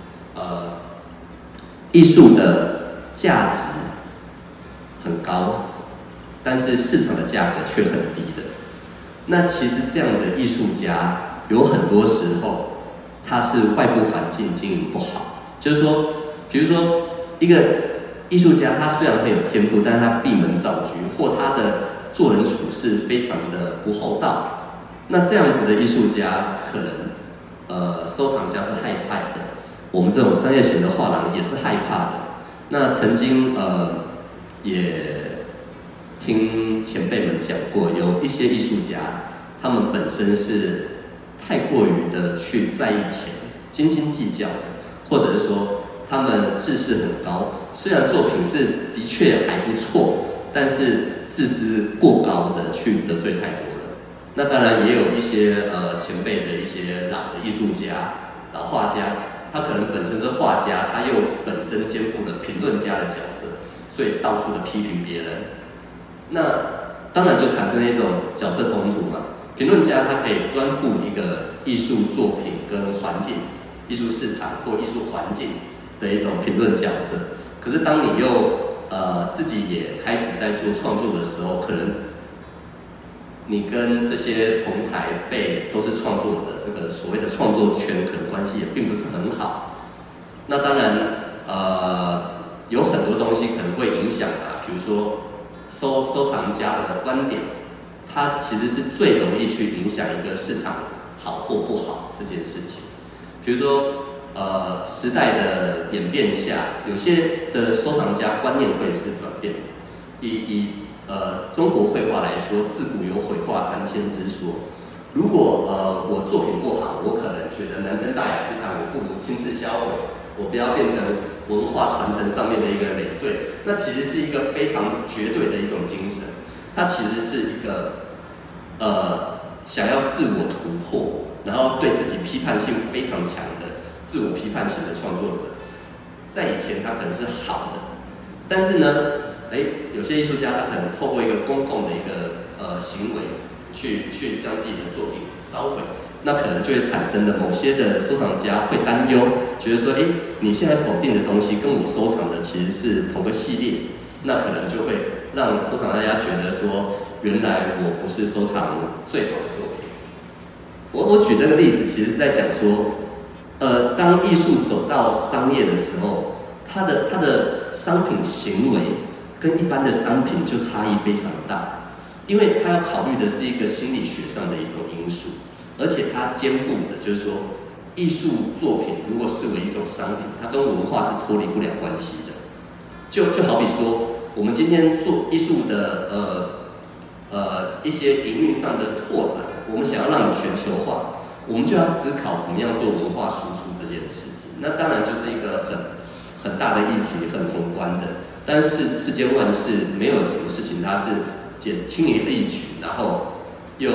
艺术的价值很高，但是市场的价格却很低的。那其实这样的艺术家有很多时候，他是外部环境经营不好，就是说，比如说一个艺术家，他虽然很有天赋，但是他闭门造车，或他的做人处事非常的不厚道。那这样子的艺术家，可能收藏家是害怕的，我们这种商业型的画廊也是害怕的。那曾经也听前辈们讲过，有一些艺术家，他们本身是太过于的去在意钱，斤斤计较的，或者是说他们自视很高，虽然作品是的确还不错，但是自视过高的去得罪太多了。那当然也有一些前辈的一些老的艺术家、老画家，他可能本身是画家，他又本身肩负了评论家的角色，所以到处的批评别人。那当然就产生了一种角色冲突嘛。评论家他可以专负一个艺术作品跟环境、艺术市场或艺术环境的一种评论角色。可是当你又自己也开始在做创作的时候，可能你跟这些同才辈都是创作的这个所谓的创作圈，可能关系也并不是很好。那当然有很多东西可能会影响比如说收藏家的观点，它其实是最容易去影响一个市场好或不好这件事情。比如说时代的演变下，有些的收藏家观念会是转变。以中国绘画来说，自古有毁画3000之说。如果我作品不好，我可能觉得难登大雅之堂，我不如亲自销毁，我不要变成文化传承上面的一个累赘。那其实是一个非常绝对的一种精神，它其实是一个想要自我突破，然后对自己批判性非常强的自我批判型的创作者。在以前他可能是好的，但是呢有些艺术家他可能透过一个公共的一个行为去将自己的作品烧毁，那可能就会产生的某些的收藏家会担忧，觉得说你现在否定的东西跟我收藏的其实是同个系列，那可能就会让收藏家觉得说，原来我不是收藏最好的作品。我举这个例子，其实是在讲说，当艺术走到商业的时候，它的商品行为跟一般的商品就差异非常大，因为它要考虑的是一个心理学上的一种因素，而且它肩负着就是说，艺术作品如果视为一种商品，它跟文化是脱离不了关系的。就好比说，我们今天做艺术的一些营运上的拓展，我们想要让你全球化，我们就要思考怎么样做文化输出这件事情。那当然就是一个很大的议题，很宏观的。但是世间万事没有什么事情它是轻而易举，然后又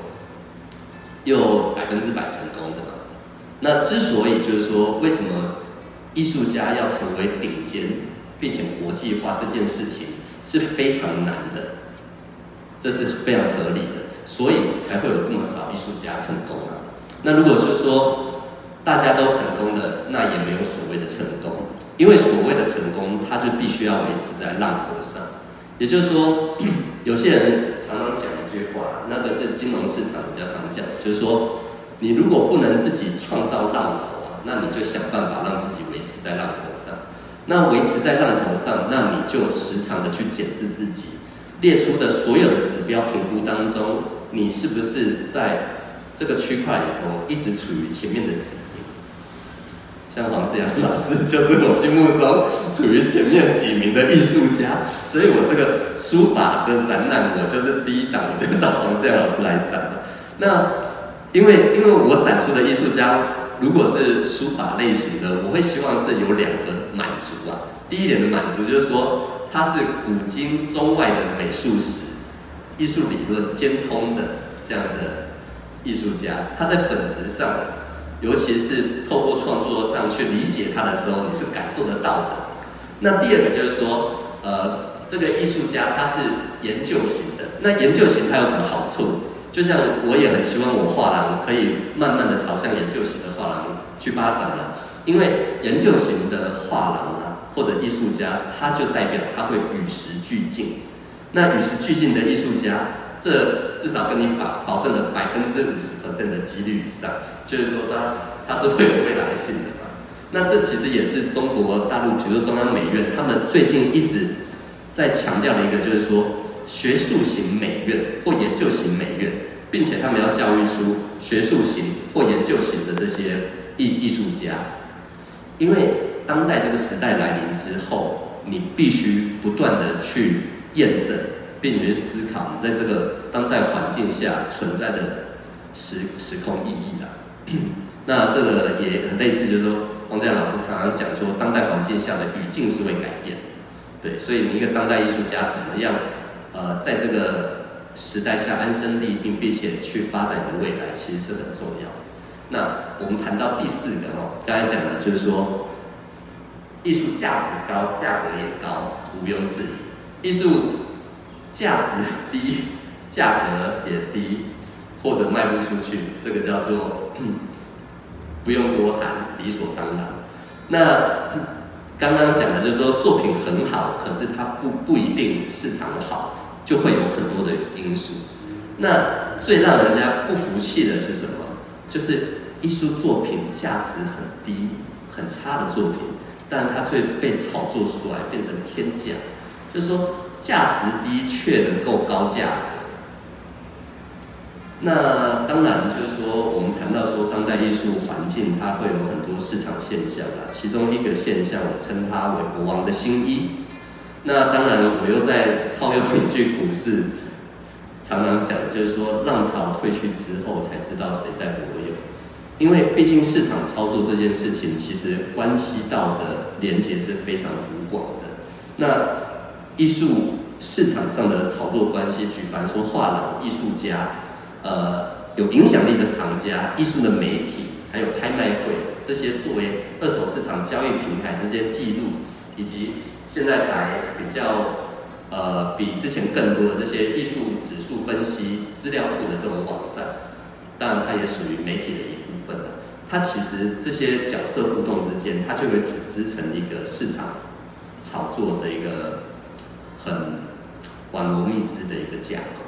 100%成功的嘛。那之所以就是说，为什么艺术家要成为顶尖，并且国际化这件事情是非常难的，这是非常合理的，所以才会有这么少艺术家成功啊。那如果就是说大家都成功了，那也没有所谓的成功，因为所谓的成功，它就必须要维持在浪头上。也就是说，有些人常常讲一句话，那个是金融市场比较常讲，就是说，你如果不能自己创造浪头那你就想办法让自己维持在浪头上。那维持在浪头上，那你就时常的去检视自己，列出的所有的指标评估当中，你是不是在这个区块里头一直处于前面的指名。像黄志阳老师就是我心目中处于前面几名的艺术家，所以我这个书法的展览，我就是第一档，我就找黄志阳老师来展的。那因为我展出的艺术家，如果是书法类型的，我会希望是有2个满足第一点的满足就是说，它是古今中外的美术史艺术理论兼通的这样的艺术家，他在本质上，尤其是透过创作上去理解他的时候，你是感受得到的。那第二个就是说，这个艺术家他是研究型的，那研究型它有什么好处？就像我也很希望我画廊可以慢慢的朝向研究型的画廊去发展了，因为研究型的画廊啊，或者艺术家，他就代表他会与时俱进。那与时俱进的艺术家，这至少跟你保证了50%的几率以上，就是说他是会有未来性的嘛。那这其实也是中国大陆，比如说中央美院，他们最近一直在强调的一个，就是说学术型美院或研究型美院，并且他们要教育出学术型或研究型的这些艺术家，因为当代这个时代来临之后，你必须不断的去验证，并且思考你在这个当代环境下存在的时空意义啦。那这个也很类似，就是说王志阳老师常常讲说，当代环境下的语境是会改变的。对，所以你一个当代艺术家怎么样，在这个时代下安身立命，并且去发展你的未来，其实是很重要。那我们谈到第四个刚才讲的就是说，艺术价值高，价格也高，毋庸置疑。艺术价值低，价格也低，或者卖不出去，这个叫做不用多谈，理所当然。那刚刚讲的就是说，作品很好，可是它不一定市场好，就会有很多的因素。那最让人家不服气的是什么？就是艺术作品价值很低、很差的作品，但它却被炒作出来，变成天价。就是说，价值低却能够高价格。那当然就是说，我们谈到说当代艺术环境，它会有很多市场现象啦。其中一个现象，我称它为国王的新衣。那当然，我又在套用一句古诗，常常讲，就是说浪潮退去之后，才知道谁在裸泳。因为毕竟市场操作这件事情，其实关系到的连结是非常浮广的。那艺术市场上的炒作关系，举凡说画廊、艺术家。有影响力的厂家、艺术的媒体，还有拍卖会，这些作为二手市场交易平台这些记录，以及现在才比较比之前更多的这些艺术指数分析资料库的这种网站，当然它也属于媒体的一部分了。它其实这些角色互动之间，它就会组织成一个市场炒作的一个很网罗密织的一个架构。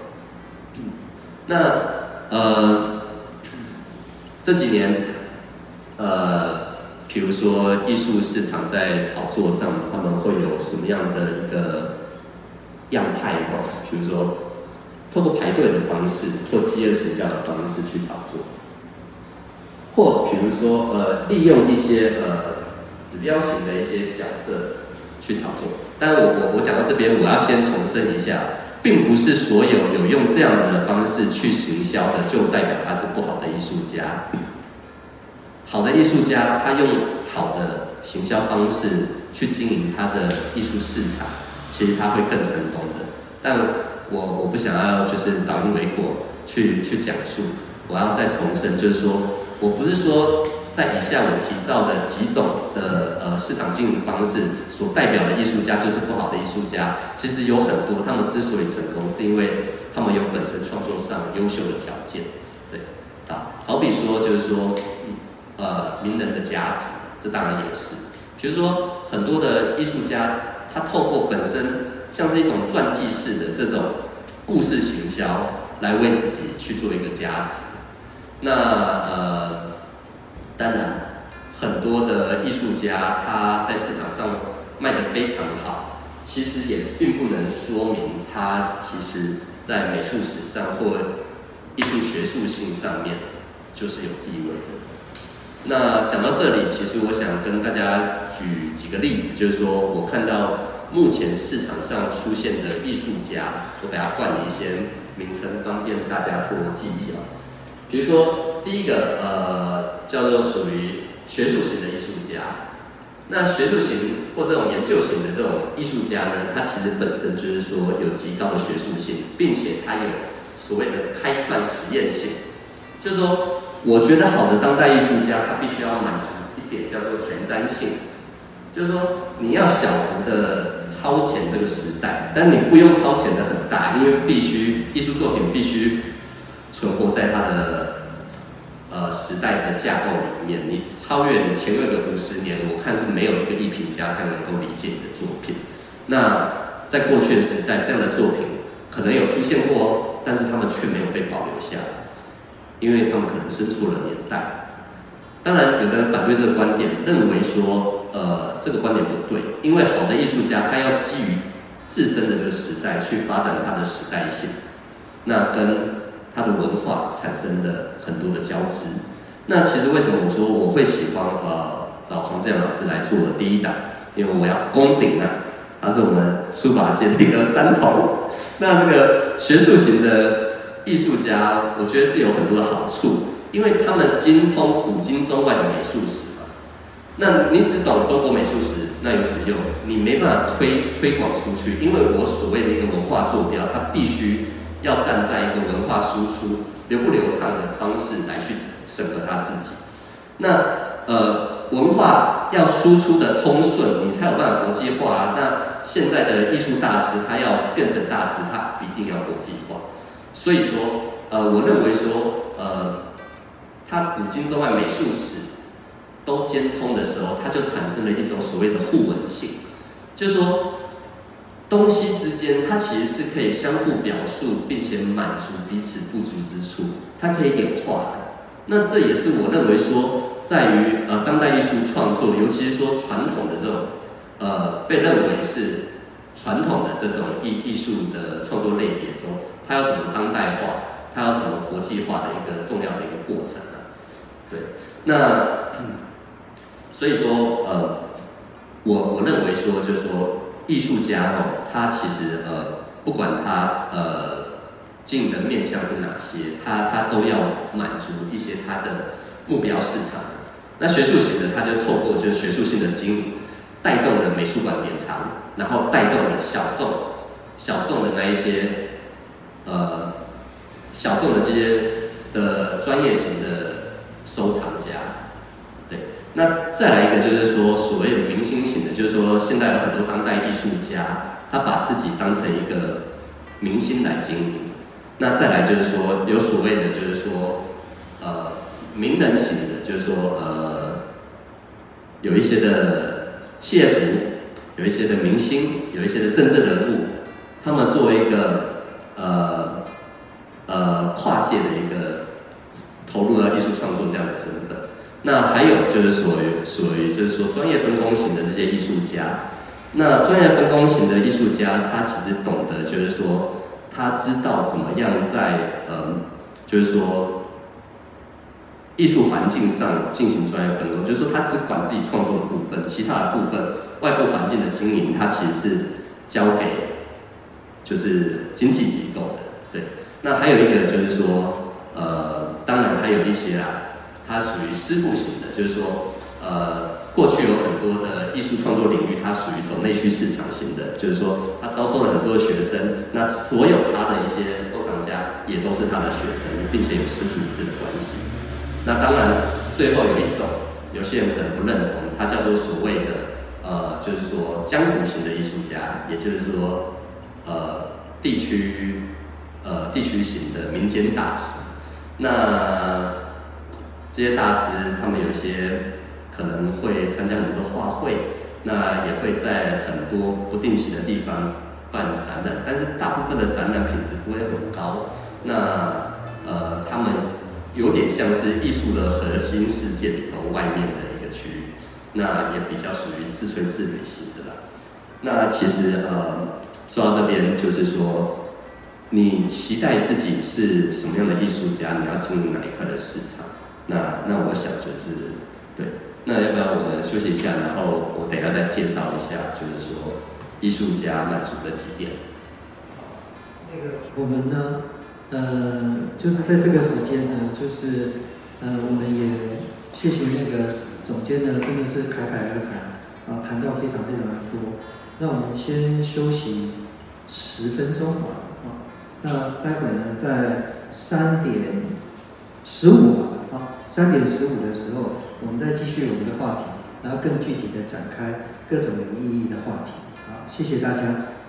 那这几年比如说艺术市场在炒作上，他们会有什么样的一个样态呢？比如说，透过排队的方式或饥饿行销的方式去炒作，或比如说利用一些指标型的一些角色去炒作。但我讲到这边，我要先重申一下。并不是所有有用这样子的方式去行销的，就代表他是不好的艺术家。好的艺术家，他用好的行销方式去经营他的艺术市场，其实他会更成功的。但我不想要就是倒因为果去讲述，我要再重申，就是说我不是说在以下我提到的几种的市场经营方式所代表的艺术家就是不好的艺术家，其实有很多，他们之所以成功，是因为他们有本身创作上优秀的条件。对，好比说就是说，名人的价值，这当然也是。比如说很多的艺术家，他透过本身像是一种传记式的这种故事行销，来为自己去做一个价值。那当然，很多的艺术家他在市场上卖得非常好，其实也并不能说明他其实在美术史上或艺术学术性上面就是有地位的。那讲到这里，其实我想跟大家举几个例子，就是说我看到目前市场上出现的艺术家，我等下冠你一些名称，方便大家做记忆啊。比如说第一个叫做属于学术型的艺术家， 那学术型或这种研究型的这种艺术家呢，他其实本身就是说有极高的学术性，并且他有所谓的开创实验性。就是说，我觉得好的当代艺术家，他必须要满足一点叫做前瞻性，就是说你要小幅的超前这个时代，但你不用超前的很大，因为必须艺术作品必须存活在它的时代的架构里面。你超越你前面个50年，我看是没有一个艺评家他能够理解你的作品。那在过去的时代，这样的作品可能有出现过哦，但是他们却没有被保留下来，因为他们可能生错了年代。当然，有人反对这个观点，认为说，这个观点不对，因为好的艺术家他要基于自身的这个时代去发展他的时代性，那跟他的文化产生了很多的交织。那其实为什么我说我会喜欢找黄志扬老师来做的第一档，因为我要攻顶啊，他是我们书法界的一个山头。那这个学术型的艺术家，我觉得是有很多的好处，因为他们精通古今中外的美术史嘛。那你只懂中国美术史，那有什么用？你没办法推广出去，因为我所谓的一个文化坐标，它必须要站在一个文化输出流不流畅的方式来去审核他自己。那文化要输出的通顺，你才有办法国际化啊。那现在的艺术大师，他要变成大师，他必定要国际化。所以说，我认为说，他古今中外美术史都兼通的时候，它就产生了一种所谓的互文性，就是说，东西之间它其实是可以相互表述，并且满足彼此不足之处，它可以演化的。那这也是我认为说，在于当代艺术创作，尤其是说传统的这种被认为是传统的这种艺术的创作类别中，它要怎么当代化，它要怎么国际化的一个重要的一个过程啊。对，那所以说我认为说，就是说艺术家哦，他其实不管他经营的面向是哪些，他都要满足一些他的目标市场。那学术型的，他就透过就是学术性的经营，带动了美术馆典藏，然后带动了小众的那一些小众的这些的专业型的收藏家。对，那再来一个就是说所谓的明星型的，就是说现在有很多当代艺术家，他把自己当成一个明星来经营。那再来就是说有所谓的就是说名人型的，就是说有一些的企业主，有一些的明星，有一些的政治人物，他们作为一个跨界的一个投入到艺术创作这样的身份。那还有就是属于就是说专业分工型的这些艺术家。那专业分工型的艺术家，他其实懂得就是说，他知道怎么样在就是说艺术环境上进行专业分工，就是说他只管自己创作的部分，其他的部分外部环境的经营，他其实是交给就是经纪机构的。对，那还有一个就是说当然还有一些啦，它属于师傅型的，就是说过去有很多的艺术创作领域，它属于走内需市场型的，就是说他招收了很多的学生，那所有他的一些收藏家也都是他的学生，并且有师徒制的关系。那当然，最后有一种，有些人可能不认同，它叫做所谓的就是说江湖型的艺术家，也就是说地区型的民间大师。那这些大师他们有些可能会参加很多画会，那也会在很多不定期的地方办展览，但是大部分的展览品质不会很高。那他们有点像是艺术的核心世界里头外面的一个区域，那也比较属于自吹自擂型的啦。那其实说到这边，就是说你期待自己是什么样的艺术家，你要进入哪一块的市场？那我想就是对。那要不要我们休息一下，然后我等一下再介绍一下，就是说艺术家满足的几点。 那个我们呢，就是在这个时间呢，就是我们也谢谢那个总监呢，真的是侃侃而谈， 谈到非常的多。那我们先休息10分钟好了啊。那待会呢，在3点15吧，3点15的时候，我们再继续我们的话题，然后更具体的展开各种有意义的话题。好，谢谢大家。